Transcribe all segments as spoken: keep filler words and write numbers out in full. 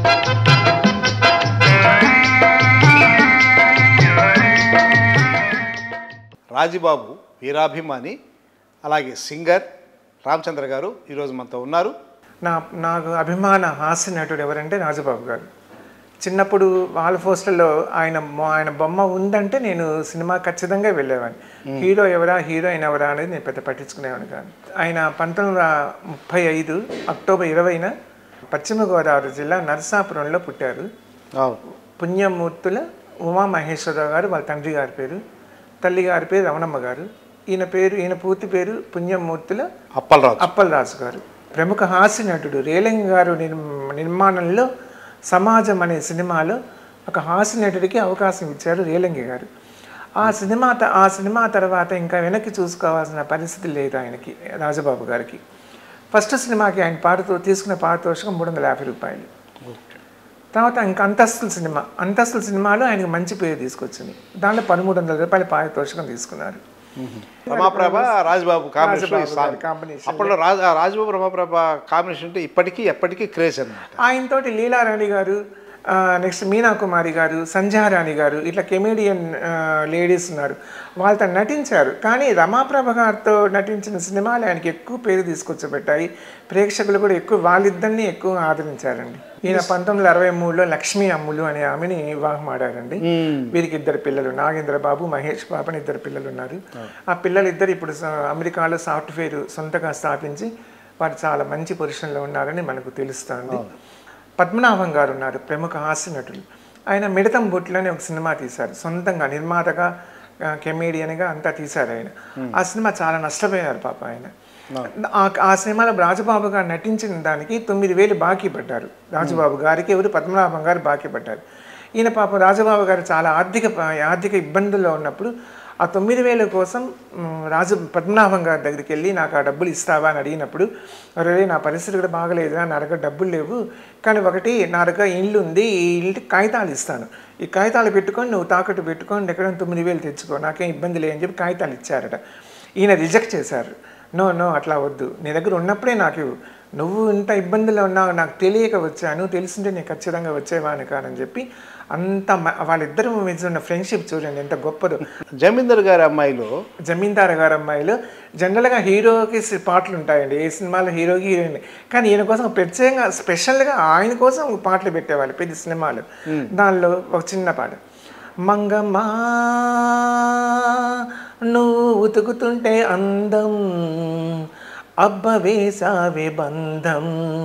రాజబాబు వీరాభిమాని, అలాగే సింగర్ రామచంద్ర గారు ఈరోజు మనతో ఉన్నారు. నా నాకు అభిమాన హాస్య నటుడు ఎవరంటే రాజబాబు గారు. చిన్నప్పుడు వాళ్ళ పోస్టర్లో ఆయన ఆయన బొమ్మ ఉందంటే నేను సినిమా ఖచ్చితంగా వెళ్ళేవాడిని. హీరో ఎవరా హీరోయిన్ ఎవరా అనేది నేను పెద్ద పట్టించుకునేవాడిని కాదు. ఆయన పంతొమ్మిది వందల ముప్పై ఐదు అక్టోబర్ ఇరవైన పశ్చిమ గోదావరి జిల్లా నరసాపురంలో పుట్టారు. పుణ్యమూర్తుల ఉమామహేశ్వరరావు గారు వాళ్ళ తండ్రి గారి పేరు, తల్లి గారి పేరు రమణమ్మ గారు. ఈయన పేరు ఈయన పూర్తి పేరు పుణ్యమూర్తుల అప్పలరాజు అప్పలరాజు గారు. ప్రముఖ హాస్య నటుడు. రేలంగి గారు నిర్మాణంలో సమాజం అనే సినిమాలో ఒక హాస్య నటుడికి అవకాశం ఇచ్చారు రేలంగి గారు. ఆ సినిమా ఆ సినిమా తర్వాత ఇంకా వెనక్కి చూసుకోవాల్సిన పరిస్థితి లేదు ఆయనకి, రాజబాబు గారికి. ఫస్ట్ సినిమాకి ఆయన పాడుతూ తీసుకున్న పారితోషికం మూడు వందల యాభై రూపాయలు. తర్వాత ఇంకా అంతస్తుల సినిమా అంతస్తుల సినిమాలో ఆయనకు మంచి పేరు తీసుకొచ్చింది. దాంట్లో పదమూడు వందల రూపాయల పారితోషికం తీసుకున్నారు. రమాప్రభ రాజబాబు కాంబినేషన్. అప్పట్లో రాజబాబు రమాప్రభ కాంబినేషన్ అంటే ఇప్పటికీ ఎప్పటికీ క్రేజ్ అన్నమాట. ఆయనతోటి లీలారాణి గారు, నెక్స్ట్ మీనా కుమారి గారు, సంధ్యారాణి గారు, ఇట్లా కెమేడియన్ లేడీస్ ఉన్నారు, వాళ్ళతో నటించారు. కానీ రమాప్రభ గారితో నటించిన సినిమాలు ఆయనకి ఎక్కువ పేరు తీసుకొచ్చబెట్టాయి. ప్రేక్షకులు కూడా ఎక్కువ వాళ్ళిద్దరిని ఎక్కువ ఆదరించారండి. ఈయన పంతొమ్మిది వందల అరవై మూడులో లక్ష్మీ అమ్ములు అనే ఆమెని వివాహం ఆడారండి. వీరికి ఇద్దరు పిల్లలు, నాగేంద్ర బాబు, మహేష్ బాబు అని ఇద్దరు పిల్లలు ఉన్నారు. ఆ పిల్లలు ఇద్దరు ఇప్పుడు అమెరికాలో సాఫ్ట్వేర్ సొంతగా స్థాపించి వారు చాలా మంచి పొజిషన్లో ఉన్నారని మనకు తెలుస్తుంది. పద్మనాభం గారు ఉన్నారు, ప్రముఖ హాస్య నటులు. ఆయన మిడతం బొట్లని ఒక సినిమా తీశారు, సొంతంగా నిర్మాతగా కెమేడియన్గా అంతా తీశారు ఆయన. ఆ సినిమా చాలా నష్టపోయారు పాప ఆయన. ఆ సినిమాలో రాజబాబు గారు నటించిన దానికి తొమ్మిది వేలు బాకీ పడ్డారు రాజబాబు గారికి. ఎవరు? పద్మనాభం గారు బాకీ పడ్డారు. ఈయన పాప రాజబాబు గారు చాలా ఆర్థిక ఆర్థిక ఇబ్బందుల్లో ఉన్నప్పుడు ఆ తొమ్మిది వేల కోసం రాజు పద్మనాభం గారి దగ్గరికి వెళ్ళి నాకు ఆ డబ్బులు ఇస్తావా అని అడిగినప్పుడు, అరే నా పరిస్థితి కూడా బాగలేదు, నా దగ్గర డబ్బులు లేవు, కానీ ఒకటి నా దగ్గర ఇల్లు ఉంది, ఈ ఇంటికి కాగితాలు ఇస్తాను, ఈ కాగితాలు పెట్టుకొని నువ్వు తాకట్టు పెట్టుకొని ఎక్కడ తొమ్మిది వేలు తెచ్చుకో, నాకేం ఇబ్బంది లేదని చెప్పి కాగితాలు ఇచ్చారట. ఈయన రిజెక్ట్ చేశారు. నో నో అట్లా వద్దు, నీ దగ్గర ఉన్నప్పుడే నాకు, నువ్వు ఇంత ఇబ్బందులు ఉన్నావు, నాకు తెలియక వచ్చాను, తెలిసింటే నేను ఖచ్చితంగా వచ్చేవాని కానని చెప్పి అంత వాళ్ళిద్దరు మీద ఉన్న ఫ్రెండ్షిప్ చూడండి ఎంత గొప్పదో. జమీందార్ గారి అమ్మాయిలో జమీందార్ గారి అమ్మాయిలో జనరల్గా హీరోకి పాటలు ఉంటాయండి, ఏ సినిమాలో హీరోకి హీరోయిన్, కానీ ఈయన కోసం ప్రత్యేకంగా స్పెషల్గా ఆయన కోసం పాటలు పెట్టేవాళ్ళు పెద్ద సినిమాలు. దానిలో ఒక చిన్న పాట, మంగమ్మా నువ్వు ఉతుకుతుంటే అందం అబ్బ వేసావే బంధం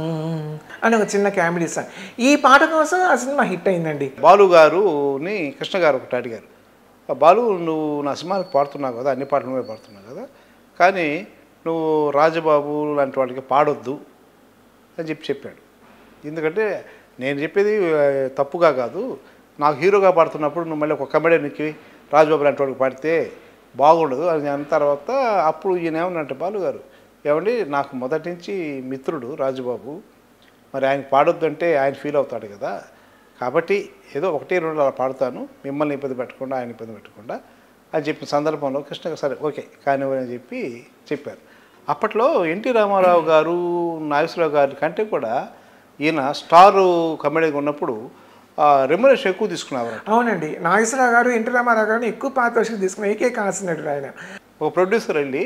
అని ఒక చిన్న కామెడీ సాంగ్. ఈ పాట కోసం ఆ సినిమా హిట్ అయిందండి. బాలు గారుని కృష్ణ గారు ఒకటి అడిగారు, బాలు నువ్వు నా సినిమాకి పాడుతున్నావు కదా, అన్ని పాటలు నువ్వే పాడుతున్నావు కదా, కానీ నువ్వు రాజబాబు లాంటి వాళ్ళకి పాడొద్దు అని చెప్పి చెప్పాడు. ఎందుకంటే నేను చెప్పేది తప్పుగా కాదు, నాకు హీరోగా పాడుతున్నప్పుడు నువ్వు మళ్ళీ ఒక కమెడియన్కి రాజబాబు లాంటి వాడికి పాడితే బాగుండదు అని అన్న తర్వాత అప్పుడు ఈయన ఏమన్నంటే, బాలు గారు ఏమండి నాకు మొదటి నుంచి మిత్రుడు రాజబాబు, మరి ఆయన పాడొద్దు అంటే ఆయన ఫీల్ అవుతాడు కదా, కాబట్టి ఏదో ఒకటి రెండు అలా పాడుతాను, మిమ్మల్ని ఇబ్బంది పెట్టకుండా ఆయన ఇబ్బంది పెట్టకుండా అని చెప్పిన సందర్భంలో కృష్ణ సరే ఓకే కానివ్వని చెప్పి చెప్పారు. అప్పట్లో ఎన్టీ రామారావు గారు, నాగేశ్వరరావు గారి కంటే కూడా ఈయన స్టారు కమెడీగా ఉన్నప్పుడు రెమ్యునరేషన్ ఎక్కువ తీసుకున్నారు. అవునండి, నాగేశ్వరరావు గారు ఎన్టీ రామారావు గారిని ఎక్కువ పారితోషికం తీసుకున్న ఏకైక హాస్యనటుడు ఆయన. ఒక ప్రొడ్యూసర్ వెళ్ళి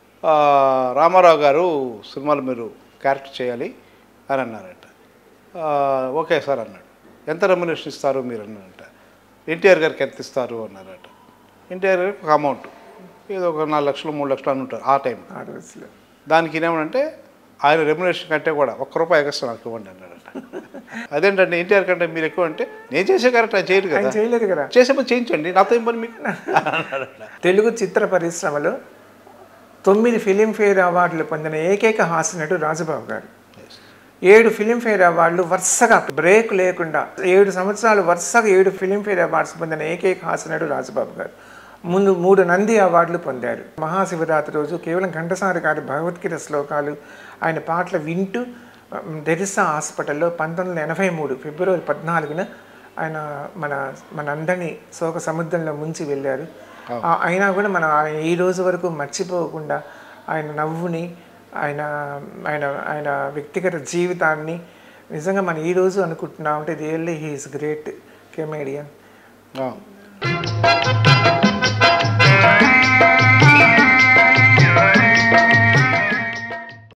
రామారావు గారు సినిమాలు మీరు క్యారెక్టర్ చేయాలి అని అన్నారట. ఓకే సార్ అన్నాడు. ఎంత రెమ్యునరేషన్ ఇస్తారు మీరు అన్నారట. ఎన్టీఆర్ గారికి ఎంత ఇస్తారు అన్నారట. ఎన్టీఆర్ గారికి ఒక అమౌంట్ ఏదో ఒక నాలుగు లక్షలు మూడు లక్షలు అని ఉంటారు ఆ టైం. ఆ రోజులో దానికి ఏమనంటే ఆయన రెమ్యునరేషన్ కంటే కూడా ఒక్క రూపాయి ఎగస్ట్రా నాకు ఇవ్వండి అన్నాడట. అదేంటంటే ఎన్టీఆర్ కంటే మీరు ఎక్కువ అంటే నేను చేసే కరెక్ట్ ఆయన చేయరు కదా, చేయలేదు కదా, చేసే పని చేయించండి నాతో ఏం పని మీకు అన్నాడట. తెలుగు చిత్ర పరిశ్రమలో తొమ్మిది ఫిలింఫేర్ అవార్డులు పొందిన ఏకైక హాస్యనటుడు రాజబాబు గారు. ఏడు ఫిలింఫేర్ అవార్డులు వరుసగా బ్రేక్ లేకుండా ఏడు సంవత్సరాలు వరుసగా ఏడు ఫిలింఫేర్ అవార్డ్స్ పొందిన ఏకైక హాస్యనటుడు రాజబాబు గారు. ముందు మూడు నంది అవార్డులు పొందారు. మహాశివరాత్రి రోజు కేవలం ఘంటసారి గారి భగవద్గీత శ్లోకాలు ఆయన పాటలు వింటూ తెరిసా హాస్పిటల్లో పంతొమ్మిది వందల ఎనభై మూడు ఫిబ్రవరి పద్నాలుగున ఆయన మన మన అందరినీ శోక సముద్రంలో ముంచి వెళ్ళారు. అయినా కూడా మనం ఈ రోజు వరకు మర్చిపోకుండా ఆయన నవ్వుని, ఆయన ఆయన ఆయన వ్యక్తిగత జీవితాన్ని నిజంగా మనం ఈ రోజు అనుకుంటున్నాం అంటే really he is great comedian. ఆ.